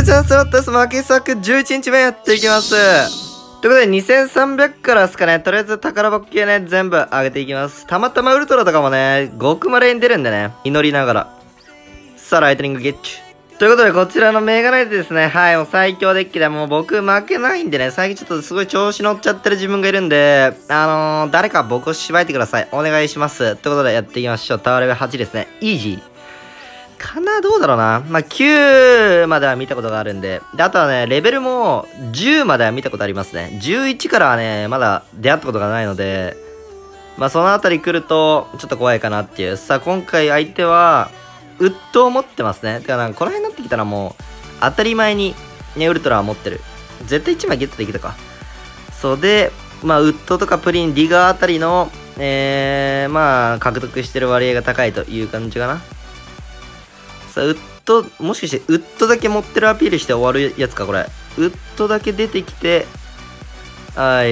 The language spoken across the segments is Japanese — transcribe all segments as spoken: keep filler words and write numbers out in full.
れチャンスだったです。負け作じゅういちにちめやっていきます。ということで、にせんさんびゃくからですかね。とりあえず宝箱系ね、全部上げていきます。たまたまウルトラとかもね、極まれに出るんでね、祈りながら。さあ、ライトニングゲッチュ。ということで、こちらのメガナイトですね。はい、もう最強デッキでもう僕負けないんでね、最近ちょっとすごい調子乗っちゃってる自分がいるんで、あのー、誰か僕をしばいてください。お願いします。ということで、やっていきましょう。タワーレベルはちですね。イージー。かな、どうだろうな。まあ、きゅうまでは見たことがあるんで。で、あとはね、レベルもじゅうまでは見たことありますね。じゅういちからはね、まだ出会ったことがないので、まあ、そのあたり来ると、ちょっと怖いかなっていう。さあ、今回相手は、ウッドを持ってますね。だから、この辺になってきたらもう、当たり前に、ね、ウルトラは持ってる。絶対いちまいゲットできたか。そうで、まあ、ウッドとかプリン、ディガーあたりの、えー、まあ、獲得してる割合が高いという感じかな。さあ、ウッド、もしかして、ウッドだけ持ってるアピールして終わるやつか、これ。ウッドだけ出てきて、はい。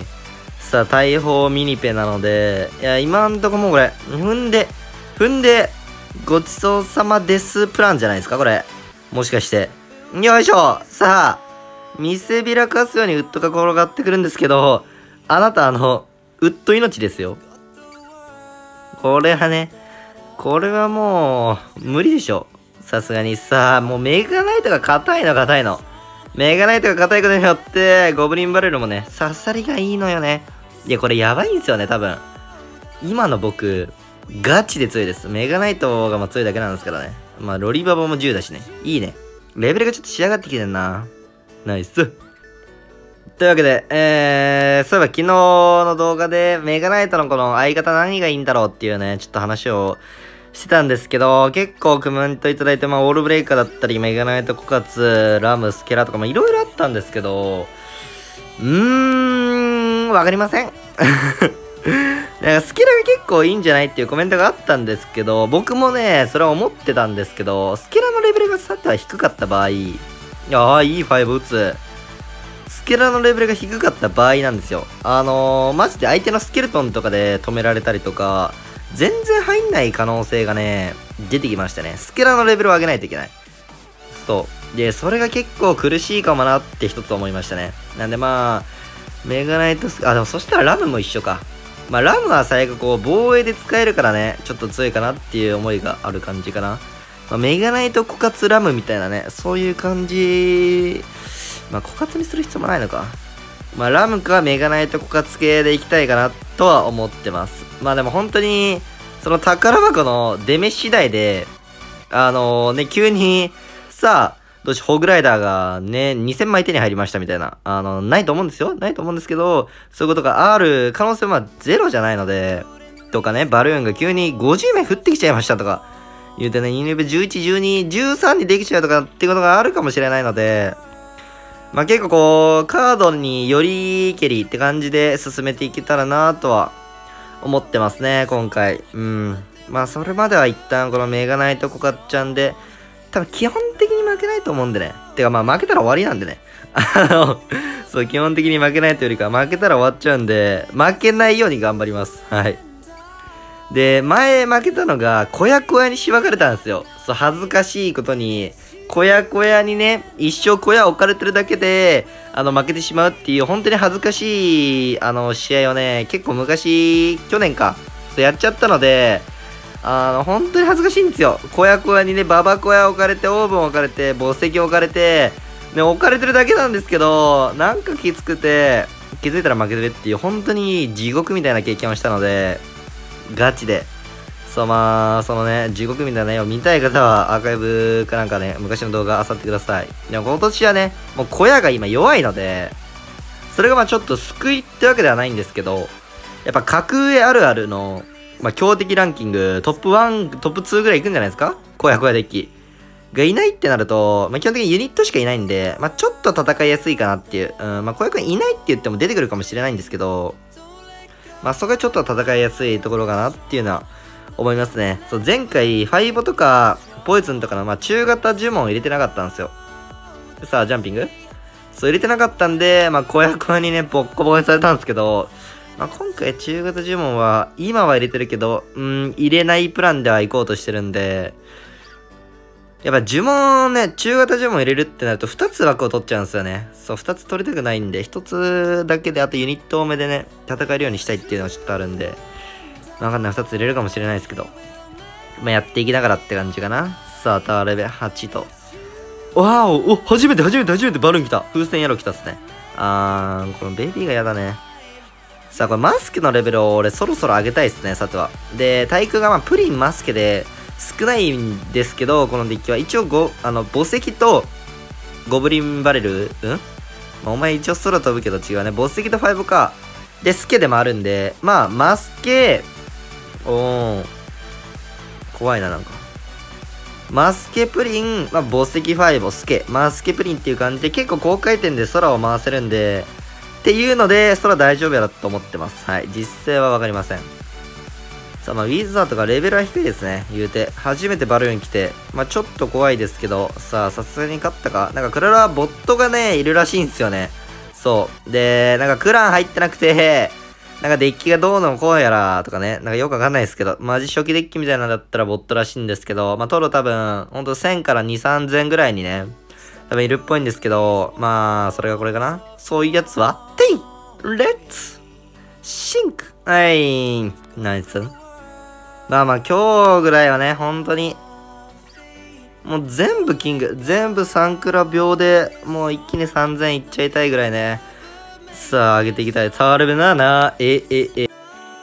さあ、大砲ミニペなので、いや、今んとこもうこれ、踏んで、踏んで、ごちそうさまですプランじゃないですか、これ。もしかして。よいしょ。さあ、見せびらかすようにウッドが転がってくるんですけど、あなた、あの、ウッド命ですよ。これはね、これはもう、無理でしょ。さすがに。さあ、もうメガナイトが硬いの硬いの。メガナイトが硬いことによって、ゴブリンバレルもね、刺さりがいいのよね。いや、これやばいんですよね、多分。今の僕、ガチで強いです。メガナイトがまあ強いだけなんですからね。まあ、ロリババもじゅうだしね。いいね。レベルがちょっと仕上がってきてんな。ナイス。というわけで、えー、そういえば昨日の動画で、メガナイトのこの相方何がいいんだろうっていうね、ちょっと話を、してたんですけど、結構コメントいただいて、まあ、オールブレイカーだったり、メガナイト、コカツ、ラム、スケラとか、まあ、いろいろあったんですけど、うーん、わかりません。なんかスケラが結構いいんじゃないっていうコメントがあったんですけど、僕もね、それは思ってたんですけど、スケラのレベルがさては低かった場合、いやあ、いいファイブ打つ。スケラのレベルが低かった場合なんですよ。あのー、マジで相手のスケルトンとかで止められたりとか、全然入んない可能性がね、出てきましたね。スケラのレベルを上げないといけない。そう。で、それが結構苦しいかもなって一つ思いましたね。なんでまあ、メガナイトス、あ、でもそしたらラムも一緒か。まあ、ラムは最悪こう、防衛で使えるからね、ちょっと強いかなっていう思いがある感じかな。まあ、メガナイト枯渇ラムみたいなね、そういう感じ、まあ、枯渇にする必要もないのか。まあ、ラムかメガナイト枯渇系でいきたいかなとは思ってます。まあでも本当に、その宝箱の出目次第で、あのー、ね、急に、さあ、どうし、ホグライダーがね、にせんまい手に入りましたみたいな、あの、ないと思うんですよ。ないと思うんですけど、そういうことがある可能性はゼロじゃないので、とかね、バルーンが急にごじゅうめい降ってきちゃいましたとか、言うてね、にレベルじゅういち、じゅうに、じゅうさんにできちゃうとかっていうことがあるかもしれないので、まあ結構こう、カードによりけりって感じで進めていけたらなとは思ってますね、今回。うん。まあそれまでは一旦このメガナイトコカッちゃんで、多分基本的に負けないと思うんでね。てかまあ負けたら終わりなんでね。あの、そう、基本的に負けないというよりか、負けたら終わっちゃうんで、負けないように頑張ります。はい。で、前負けたのが、小屋小屋にしばかれたんですよ。そう、恥ずかしいことに、小屋小屋にね、一生小屋置かれてるだけで、あの、負けてしまうっていう、本当に恥ずかしい、あの、試合をね、結構昔、去年か、そうやっちゃったので、あの、本当に恥ずかしいんですよ。小屋小屋にね、ババ小屋置かれて、オーブン置かれて、墓石置かれて、ね、置かれてるだけなんですけど、なんかきつくて、気づいたら負けてるっていう、本当に地獄みたいな経験をしたので、ガチで。そう、まあ、そのね、地獄みたいな絵を見たい方は、アーカイブかなんかね、昔の動画漁ってください。でも今年はね、もう小屋が今弱いので、それがまあちょっと救いってわけではないんですけど、やっぱ格上あるあるの、まあ強敵ランキング、トップワン、トップツーぐらいいくんじゃないですか、小屋小屋デッキ。がいないってなると、まあ基本的にユニットしかいないんで、まあちょっと戦いやすいかなっていう。うん、まあ小屋小屋いないって言っても出てくるかもしれないんですけど、まあそこがちょっと戦いやすいところかなっていうのは、思いますね。そう、前回、ファイボとか、ポイズンとかの、まあ、中型呪文を入れてなかったんですよ。さあ、ジャンピングそう、入れてなかったんで、まあ、小屋小屋にね、ボッコボコにされたんですけど、まあ、今回、中型呪文は、今は入れてるけど、うん、入れないプランでは行こうとしてるんで、 やっぱ呪文ね、中型呪文入れるってなるとふたつ枠を取っちゃうんですよね。そう、ふたつ取りたくないんで、ひとつだけであとユニット多めでね、戦えるようにしたいっていうのがちょっとあるんで、わかんない、ふたつ入れるかもしれないですけど、まあ、やっていきながらって感じかな。さあ、タワーレベルはちと。わーお、お、初めて初めて初めてバルーン来た。風船野郎来たっすね。あー、このベビーがやだね。さあ、これマスクのレベルを俺そろそろ上げたいっすね、さては。で、対空がまあプリンマスケで、少ないんですけど、このデッキは一応ご、あの、墓石とゴブリンバレル、うんまあ、お前一応空飛ぶけど違うね。墓石とファイブか。で、スケでもあるんで、まあ、マスケ、おー、怖いな、なんか。マスケプリン、まあ、墓石ファイブ、スケ、マスケプリンっていう感じで、結構高回転で空を回せるんで、っていうので、空大丈夫やろと思ってます。はい。実勢はわかりません。さあ、まあ、ウィザーとかレベルは低いですね、言うて。初めてバルーン来て、まあ、ちょっと怖いですけど、さあ、さすがに勝ったか。なんか、クララはボットがね、いるらしいんですよね。そう。で、なんか、クラン入ってなくて、なんか、デッキがどうのこうやら、とかね、なんかよくわかんないですけど、マジ初期デッキみたいなのだったらボットらしいんですけど、まあ、トロ多分、ほんとせんからに、さんぜんぐらいにね、多分いるっぽいんですけど、まあ、それがこれかな。そういうやつは、テイレッツシンクはい、ナイス。まあまあ今日ぐらいはね、本当に、もう全部キング、全部サンクラ秒でもう一気にさんぜんいっちゃいたいぐらいね。さあ、上げていきたい。タワーレベルなな、え、え、え。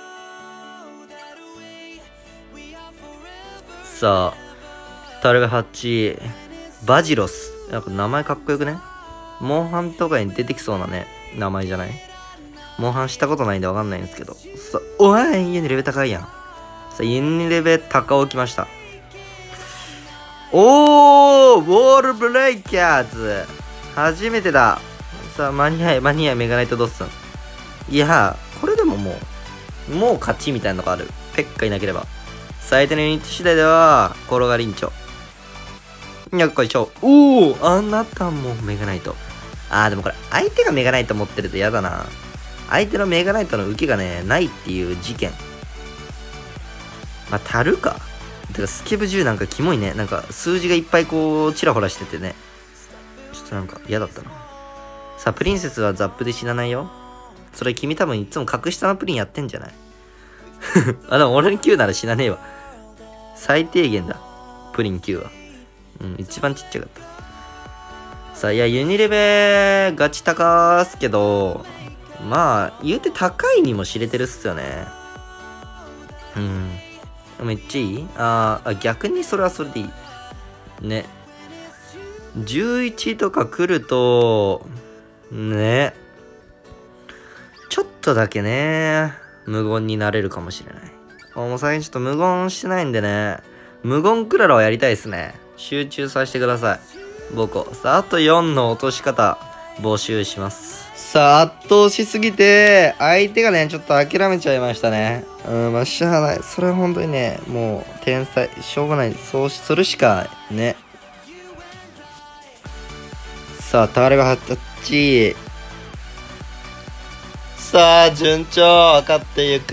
さあ、タワーレベルはち、バジロス。なんか名前かっこよくね。モンハンとかに出てきそうなね、名前じゃない。モンハンしたことないんでわかんないんですけど。さあ、おい、家にレベル高いやん。さあ、ユニレベ高尾来ました。おー、ウォールブレイキャーズ。初めてだ。さあ、間に合い、間に合い、メガナイトドッスン。いやー、これでももう、もう勝ちみたいなのがある。ペッカいなければ。相手のユニット次第では、転がりんちょ。よっこいしょ。おー、あなたもメガナイト。あー、でもこれ、相手がメガナイト持ってると嫌だな。相手のメガナイトの受けがね、ないっていう事件。まあ、たるか。てか、スケブじゅうなんかキモいね。なんか、数字がいっぱいこう、ちらほらしててね。ちょっとなんか、嫌だったな。さあ、プリンセスはザップで死なないよ。それ君多分いつも格下のプリンやってんじゃないあ、でも俺のきゅうなら死なねえわ。最低限だ。プリンきゅうは。うん、一番ちっちゃかった。さあ、いや、ユニレベガチ高っすけど、まあ、言うて高いにも知れてるっすよね。うん。めっちゃいいあーあ、逆にそれはそれでいい。ね。じゅういちとか来ると、ね。ちょっとだけね、無言になれるかもしれない。もう最近ちょっと無言してないんでね、無言クララをやりたいですね。集中させてください。僕を。さあ、あとよんの落とし方、募集します。さあ、圧倒しすぎて、相手がね、ちょっと諦めちゃいましたね。うん、まあ、しゃあない。それは本当にね、もう、天才。しょうがない。そうするしかない。ね。さあ、タワレバはち。さあ、順調、分かっていく。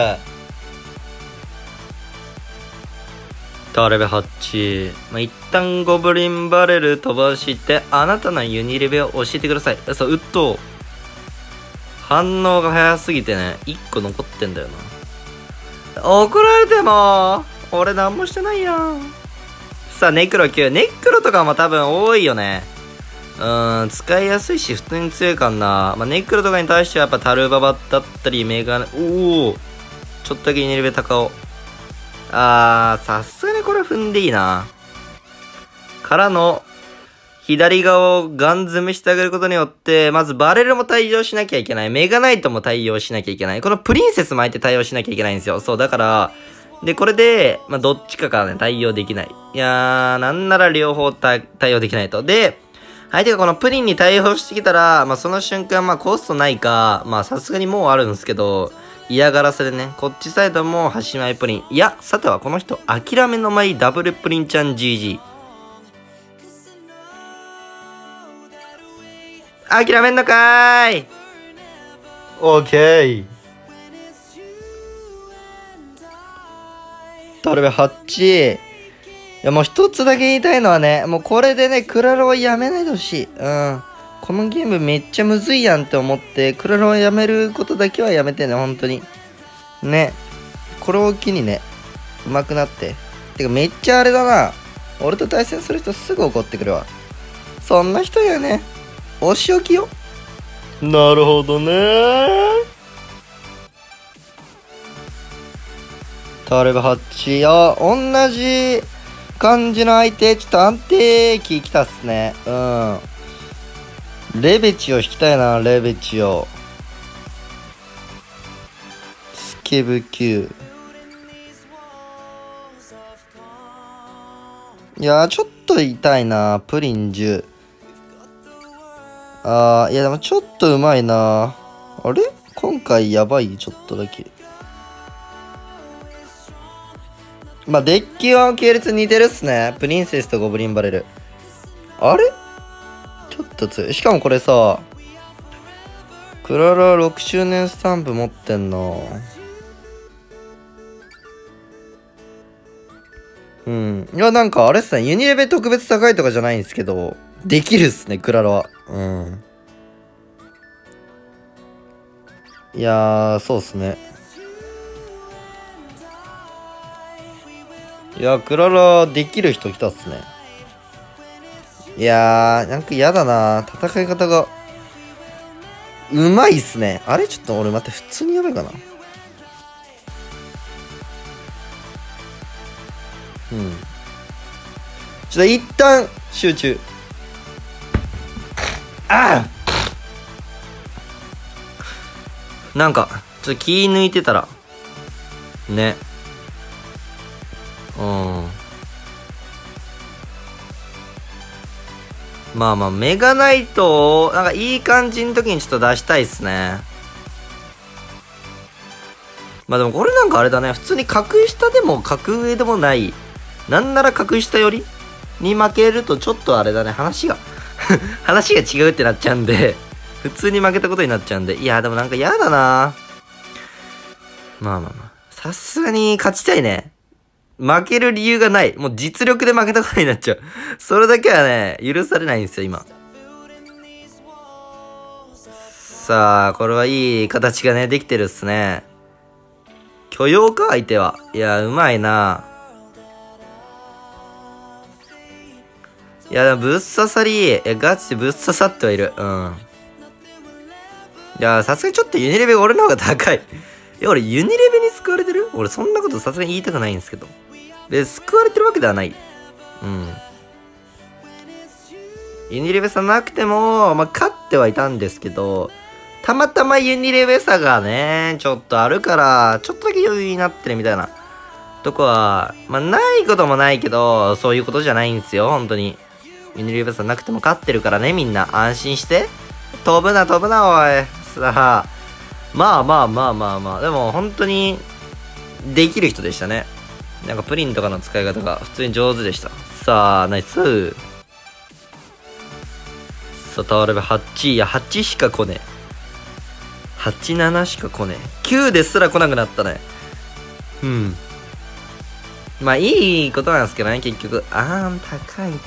タワレベはち。まあ、一旦ゴブリンバレル飛ばして、あなたのユニレベを教えてください。そう、ウッド。反応が早すぎてね、いっこ残ってんだよな。怒られても、俺何もしてないやん。さあ、ネクロきゅう。ネクロとかも多分多いよね。うーん、使いやすいし、普通に強いかな。まあ、ネクロとかに対してはやっぱタルババだったり、メガネ、おおちょっとだけユニレベ高尾。あー、さすがにこれ踏んでいいな。からの、左側をガン詰めしてあげることによって、まずバレルも対応しなきゃいけない。メガナイトも対応しなきゃいけない。このプリンセスも相手対応しなきゃいけないんですよ。そう、だから、で、これで、まあ、どっちかからね、対応できない。いやー、なんなら両方対応できないと。で、相手がこのプリンに対応してきたら、まあ、その瞬間、まあ、コストないか、まあ、さすがにもうあるんですけど、嫌がらせでね、こっちサイドも端前プリン。いや、さてはこの人、諦めの舞ダブルプリンちゃん ジージー。諦めんのかーい。オッケー。タルベはち。 や、もう一つだけ言いたいのはね、もうこれでね、クラロワやめないでほしい。うん。このゲームめっちゃむずいやんって思って、クラロワやめることだけはやめてね、本当に。ね。これを機にね、上手くなって。てかめっちゃあれだな。俺と対戦する人すぐ怒ってくるわ。そんな人やね。お仕置きよ。なるほどねー。ターレブはち。あ、同じ感じの相手、ちょっと安定期来たっすね。うん。レベチを引きたいな、レベチを。スケブきゅう。いやー、ちょっと痛いな、プリンじゅう。あー、いやでもちょっとうまいな。あれ今回やばい、ちょっとだけ。まあ、デッキは系列似てるっすね。プリンセスとゴブリンバレル。あれちょっと強い。しかもこれさ、クララろくしゅうねんスタンプ持ってんな。うん。いや、なんかあれっすね。ユニレベ特別高いとかじゃないんですけど、できるっすね、クララは。うん。いやー、そうっすね。いや、クララできる人来たっすね。いやー、なんか嫌だな。戦い方が、うまいっすね。あれちょっと俺待って、普通にやばいかな。うん。ちょっと一旦、集中。ああなんか、ちょっと気抜いてたら、ね。うん。まあまあ、メガナイトを、なんかいい感じの時にちょっと出したいっすね。まあでもこれなんかあれだね。普通に格下でも格上でもない。なんなら格下よりに負けるとちょっとあれだね。話が話が違うってなっちゃうんで普通に負けたことになっちゃうんで。いや、でもなんか嫌だな。まあまあまあ。さすがに勝ちたいね。負ける理由がない。もう実力で負けたことになっちゃう。それだけはね、許されないんですよ、今。さあ、これはいい形がね、できてるっすね。許容か、相手は。いや、うまいな。いや、でもぶっ刺さり、え、ガチでぶっ刺さってはいる。うん。いや、さすがにちょっとユニレベが俺の方が高い。いや、俺ユニレベに救われてる？俺そんなことさすがに言いたくないんですけど。で、救われてるわけではない。うん。ユニレベ差なくても、まあ、勝ってはいたんですけど、たまたまユニレベ差がね、ちょっとあるから、ちょっとだけ余裕になってるみたいなとこは、まあ、ないこともないけど、そういうことじゃないんですよ、本当に。ユニレベ差なくても勝ってるからね、みんな。安心して。飛ぶな、飛ぶな、おい。さあ。まあまあまあまあまあ。でも、本当に、できる人でしたね。なんかプリンとかの使い方が普通に上手でした。さあ、ナイス。さあ、タワレベはち。いや、はちしか来ねえ。はち、ななしか来ねえ。きゅうですら来なくなったね。うん。まあ、いいことなんですけどね、結局。あー、高いって。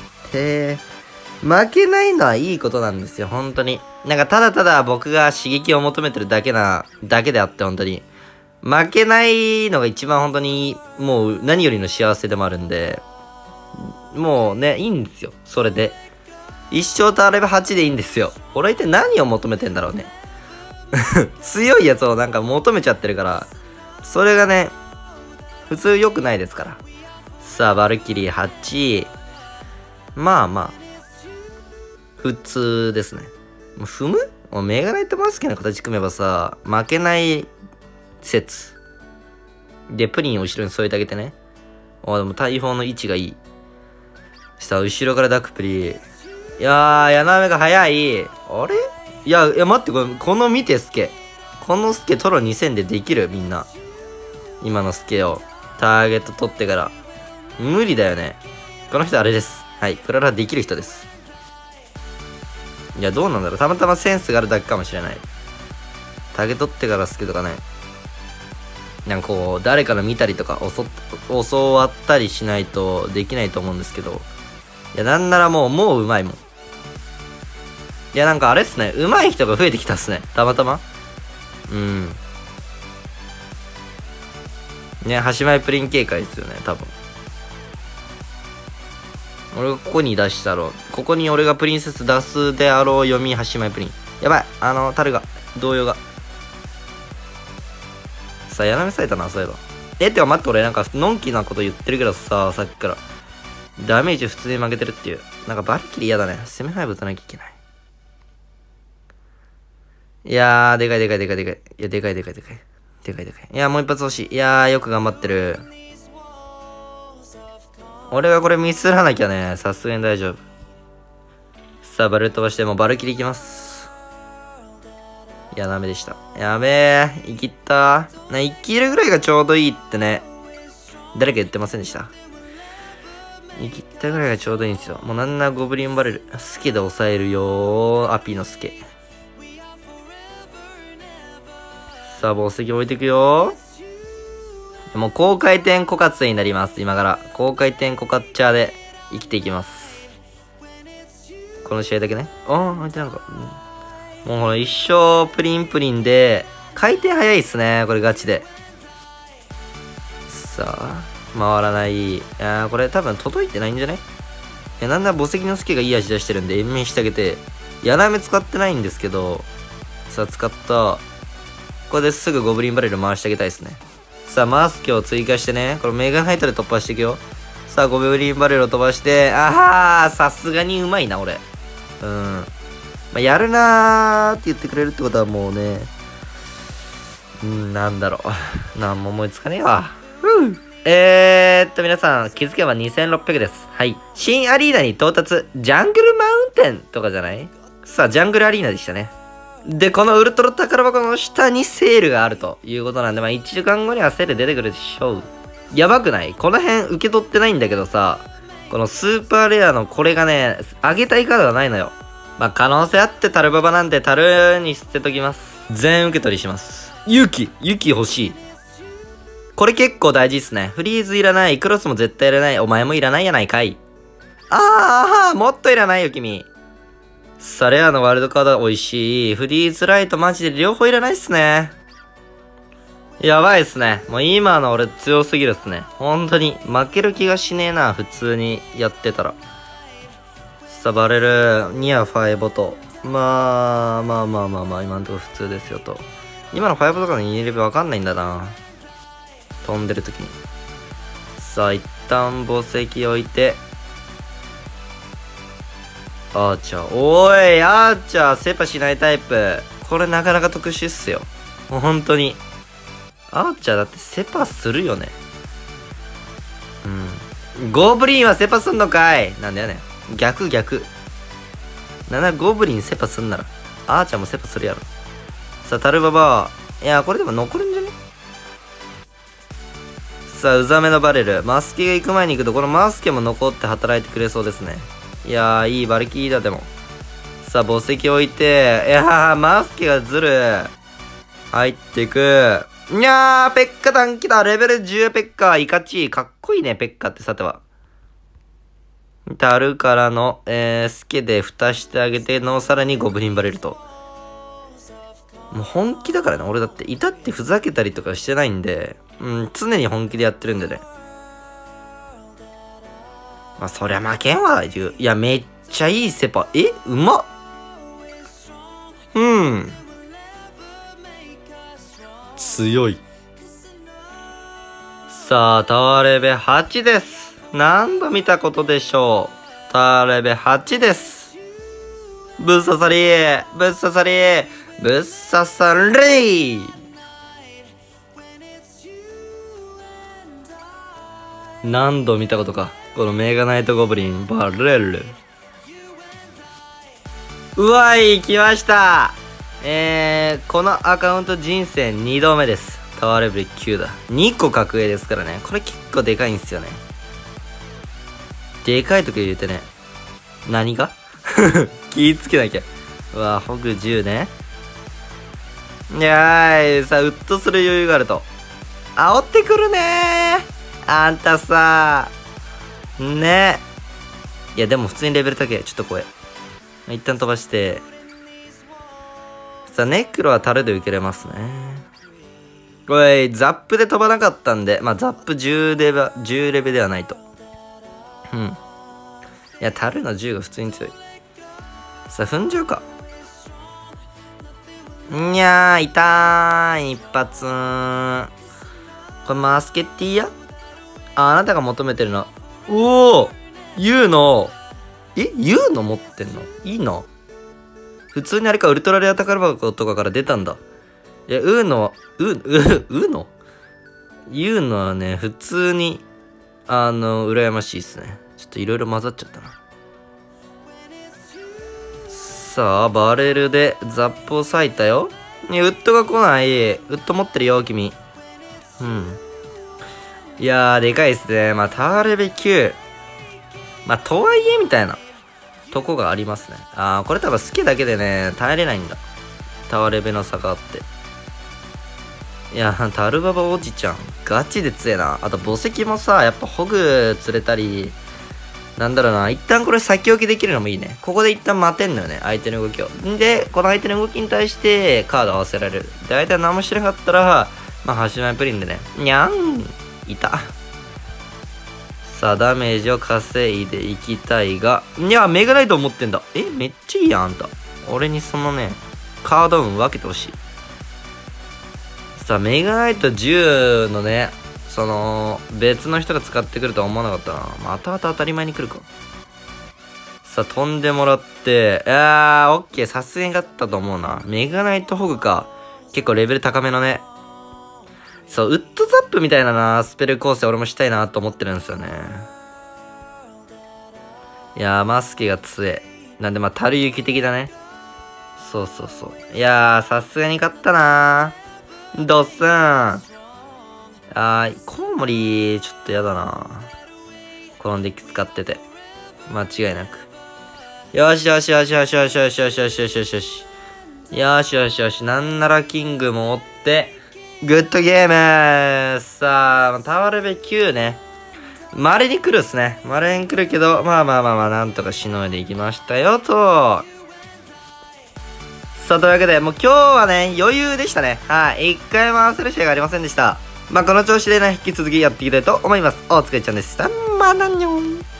負けないのはいいことなんですよ、本当に。なんか、ただただ僕が刺激を求めてるだけな、だけであって、本当に。負けないのが一番本当に、もう何よりの幸せでもあるんで、もうね、いいんですよ、それで。一生タワレベはちでいいんですよ。俺は一体何を求めてんだろうね。強いやつをなんか求めちゃってるから、それがね、普通良くないですから。さあ、バルキリーはち。まあまあ、普通ですね。踏むもうメガナイトマスケの形組めばさ、負けない説。で、プリンを後ろに添えてあげてね。あ、でも大砲の位置がいい。さあ、後ろからダックプリ。いやー、矢の目が早い。あれいや、いや、待って、この、この見て、スケ。このスケトロにせんでできるみんな。今のスケを。ターゲット取ってから。無理だよね。この人あれです。はい。クララできる人です。いや、どうなんだろう。たまたまセンスがあるだけかもしれない。ターゲット取ってからスケとかね。 なんかこう、誰から見たりとか、教わったりしないとできないと思うんですけど。いや、なんならもう、もううまいもん。いや、なんかあれっすね。うまい人が増えてきたっすね。たまたま。うん。ね、端前プリン警戒ですよね、多分。俺がここに出したろう。ここに俺がプリンセス出すであろう読み端前プリン。やばい。あの、樽が。動揺が。さあ、やらめされたな、そういえば。え、てか待って、俺なんか、のんきなこと言ってるけどさ、さっきから。ダメージ普通に負けてるっていう。なんかバルキリー嫌だね。攻めハイブ打たなきゃいけない。いやー、でかいでかいでかいでかい。いや、でかいでかいでかい。でかいでかい。いや、もう一発欲しい。いやー、よく頑張ってる。俺がこれミスらなきゃね、さすがに大丈夫。さあ、バル飛ばして、もうバルキリーいきます。いや、ダメでした。やべえ、生きったー。な、生きるぐらいがちょうどいいってね。誰か言ってませんでした。生きったぐらいがちょうどいいんですよ。もうなんなゴブリンバレル。スケで抑えるよー。アピのスケ。さあ、宝石置いていくよー。もう高回転枯渇になります。今から。高回転枯渇チャーで生きていきます。この試合だけね。ああ、相手なんか、うん。もうほら、一生プリンプリンで、回転早いっすね。これガチで。さあ、回らない。いやー、これ多分届いてないんじゃない？いや、なんだ宝石のスケがいい味出してるんで、延命してあげて。やらめ使ってないんですけど、さあ、使った。これですぐゴブリンバレル回してあげたいですね。さあ、マスクを追加してね。これメガナイトで突破していくよ。さあ、ゴブリンバレルを飛ばして、ああ、さすがにうまいな、俺。うん。まあ、やるなーって言ってくれるってことはもうね、うん、なんだろう。なんも思いつかねえわ。ふう。えーっと、皆さん、気づけばにせんろっぴゃくです。はい。新アリーナに到達。ジャングルマウンテンとかじゃない？さあ、ジャングルアリーナでしたね。で、このウルトラ宝箱の下にセールがあるということなんで、まあいちじかんごにはセール出てくるでしょう。やばくない？この辺受け取ってないんだけどさ、このスーパーレアのこれがね、あげたいカードがないのよ。まあ可能性あってタルババなんでタルに捨てときます。全受け取りします。ユキユキ欲しい。これ結構大事っすね。フリーズいらない。クロスも絶対いらない。お前もいらないやないかい。あー、もっといらないよ君。さあ、レアのワールドカード美味しい。フリーズライトマジで両方いらないっすね。やばいっすね。もう今の俺強すぎるっすね。本当に。負ける気がしねえな。普通にやってたら。さあ、バレル、ニアファイボト。まあ、まあまあまあまあ、今のところ普通ですよと。今のファイボとかのにレベルわかんないんだな。飛んでる時に。さあ、一旦宝石置いて。アーチャー。おい、アーチャー、セパしないタイプ。これなかなか特殊っすよ。もう本当に。アーチャーだってセパするよね。うん。ゴブリンはセパすんのかい。なんだよね。逆逆。なんならゴブリンセパすんなら、アーチャーもセパするやろ。さあ、タルババー。いや、これでも残るんじゃね？さあ、うざめのバレル。マスケが行く前に行くと、このマスケも残って働いてくれそうですね。いやー、いいバルキリーだ、でも。さあ、宝石置いて、いやー、マスケがずる。入っていく。いやー、ペッカ短期だ。レベルじゅうペッカ。イカチー。かっこいいね、ペッカってさては。タルからの、えー、スケで蓋してあげての、さらにゴブリンバレルと。もう本気だからね。俺だって、いたってふざけたりとかしてないんで、うん、常に本気でやってるんでね。まあ、そりゃ負けんわ、いや、めっちゃいいセパ。えうまっ。うん。強い。さあ、タワーレベはちです。何度見たことでしょう。タワーレベはちです。ぶっ刺さりーぶっ刺さりーぶっ刺さりー何度見たことか。このメガナイトゴブリン、バレル。うわい、来ました。えー、このアカウント人生にどめです。タワーレベルきゅうだ。にこ格上ですからね。これ結構でかいんですよね。でかいとか言うてね。何が気ぃつけなきゃ。うわ、ホグじゅうね。いやーい、さあ、ウッとする余裕があると。 煽ってくるねー。あんたさー。ね。いや、でも普通にレベル高い。ちょっと怖い。一旦飛ばして。さあ、ネクロは樽で受けれますね。おい、ザップで飛ばなかったんで、まあ、ザップじゅうレベ、じゅうレベではないと。うん。いや、樽のじゅうが普通に強い。さあ、踏んじゃうか。にゃー、痛ーい、一発ー。これ、マスケッティやあ、あなたが求めてるの。おおユーの、えユーの持ってんのいいな。普通にあれか、ウルトラレア宝箱とかから出たんだ。いや、ウーの、う、う、うのユーのはね、普通に、あの、羨ましいっすね。ちょっといろいろ混ざっちゃったな。さあ、バレルでザップを割いたよ。いや、ウッドが来ない。ウッド持ってるよ、君。うん。いやー、でかいっすね。まあ、タワーレベきゅう。まあ、とはいえ、みたいな、とこがありますね。あー、これ多分スケだけでね、耐えれないんだ。タワーレベの差があって。いや、タルババおじちゃん、ガチで強えな。あと、墓石もさ、やっぱホグ釣れたり、なんだろうな、一旦これ先置きできるのもいいね。ここで一旦待てんのよね、相手の動きを。んで、この相手の動きに対してカード合わせられる。で、相手は何もしてなかったら、まあ、端前プリンでね、にゃんいた。さあ、ダメージを稼いでいきたいが、いや、メガナイトを持ってんだ。え、めっちゃいいやん、あんた。俺にそのね、カード運分けてほしい。さあ、メガナイトじゅうのね、その、別の人が使ってくるとは思わなかったな。まあ、後々当たり前に来るか。さあ、飛んでもらって、いやー、オッケー、さすがに勝ったと思うな。メガナイトホグか。結構レベル高めのね。そう、ウッドザップみたいなな、スペル構成俺もしたいなと思ってるんですよね。いやー、マスケが強え。なんで、まあ、樽雪的だね。そうそうそう。いやー、さすがに勝ったなー。ドッスン。あー、コウモリ、ちょっとやだな。このデッキ使ってて。間違いなく。よしよしよしよしよしよしよしよしよしよしよし。よしよしよし。なんならキングも追って、グッドゲーム。さあ、タワーレベきゅうね。稀に来るっすね。稀に来るけど、まあまあまあまあ、なんとかしのいでいきましたよ、と。さあ、というわけで、もう今日はね、余裕でしたね。はい。一回回せる試合がありませんでした。まあ、この調子でね、引き続きやっていきたいと思います。お疲れちゃんでした。まあ、なんにょん。